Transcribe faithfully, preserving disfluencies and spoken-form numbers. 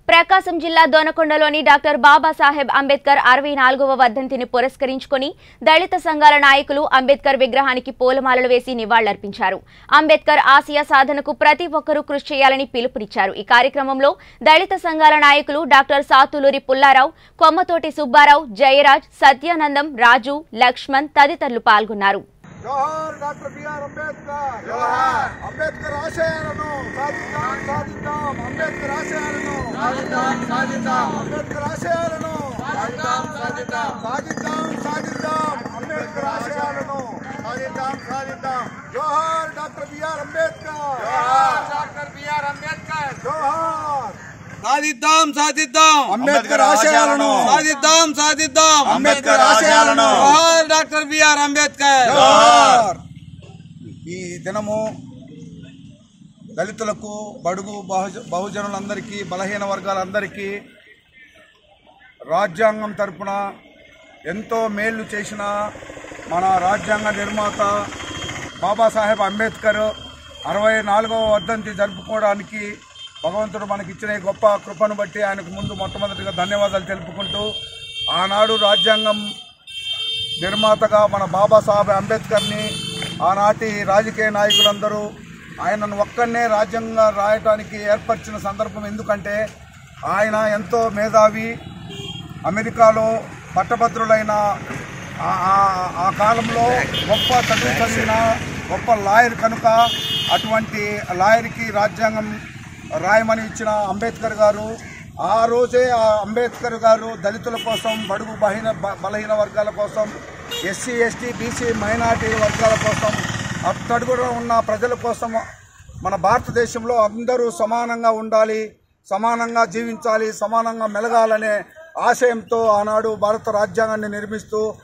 ప్రకాశం జిల్లా దొనకొండలోని డాక్టర్ బాబాసాహెబ్ అంబేద్కర్ అరవై నాలుగవ వర్ధంతిని పురస్కరించుకొని దళిత సంఘాల నాయకులు అంబేద్కర్ విగ్రహానికి పూలమాలలు వేసి నివాళులర్పించారు. అంబేద్కర్ ఆశయ సాధనకు ప్రతి ఒక్కరూ కృషి చేయాలని పిలుపునిచ్చారు. ఈ కార్యక్రమంలో దళిత సంఘాల నాయకులు డాక్టర్ సాతులూరి పుల్లారావు, కొమ్మతోటి సుబ్బారావు, జయరాజ్, సత్యానందం, రాజు, లక్ష్మణ్ తదితరులు పాల్గొన్నారు. జోహార్ డాక్టర్ బిఆర్ అంబేద్కర్. జోహార్ అంబేద్కర్ ఆశయాలను సాధిద్దాం సాధిద్దాం అంబేద్కర్ ఆశయాలను సాధిద్దాం సాధిద్దాం అంబేద్కర్ ఆశయాలను సాధిద్దాం సాధిద్దాం సాధిద్దాం సాధిద్దాం అంబేద్కర్ ఆశయాలను సాధిద్దాం సాధిద్దాం జోహార్ డాక్టర్ బిఆర్ అంబేద్కర్. జోహార్ డాక్టర్ బిఆర్ అంబేద్కర్. జోహార్ సాధిద్దాం సాధిద్దాం అంబేద్కర్ ఆశయాలను సాధిద్దాం సాధిద్దాం అంబేద్కర్ ఆశయాలను జోహార్ డాక్టర్ బిఆర్ అంబేద్కర్. జోహార్. ఈ దినము దళితులకు, బడుగు బహుజ బహుజనులందరికీ, బలహీన వర్గాలందరికీ రాజ్యాంగం తరపున ఎంతో మేలు చేసిన మన రాజ్యాంగ నిర్మాత బాబాసాహెబ్ అంబేద్కర్ అరవై నాలుగవ వర్ధంతి జరుపుకోవడానికి భగవంతుడు మనకిచ్చిన గొప్ప కృపను బట్టి ఆయనకు ముందు మొట్టమొదటిగా ధన్యవాదాలు తెలుపుకుంటూ, ఆనాడు రాజ్యాంగం నిర్మాతగా మన బాబాసాహెబ్ అంబేద్కర్ని ఆనాటి రాజకీయ నాయకులందరూ ఆయనను ఒక్కనే రాజ్యాంగంగా రాయటానికి ఏర్పరిచిన సందర్భం. ఎందుకంటే ఆయన ఎంతో మేధావి, అమెరికాలో పట్టభద్రులైన ఆ కాలంలో గొప్ప చదువు చదివిన గొప్ప లాయర్ కనుక అటువంటి లాయర్కి రాజ్యాంగం రాయమని ఇచ్చిన అంబేద్కర్ గారు ఆ రోజే ఆ అంబేద్కర్ గారు దళితుల కోసం, బడుగు బలహీన బలహీన వర్గాల కోసం, ఎస్సీ ఎస్టీ బీసీ మైనార్టీ వర్గాల కోసం, అట్టడుగున ఉన్న ప్రజల కోసం మన భారతదేశంలో అందరూ సమానంగా ఉండాలి, సమానంగా జీవించాలి, సమానంగా మెలగాలనే ఆశయంతో ఆనాడు భారత రాజ్యాంగాన్ని నిర్మిస్తూ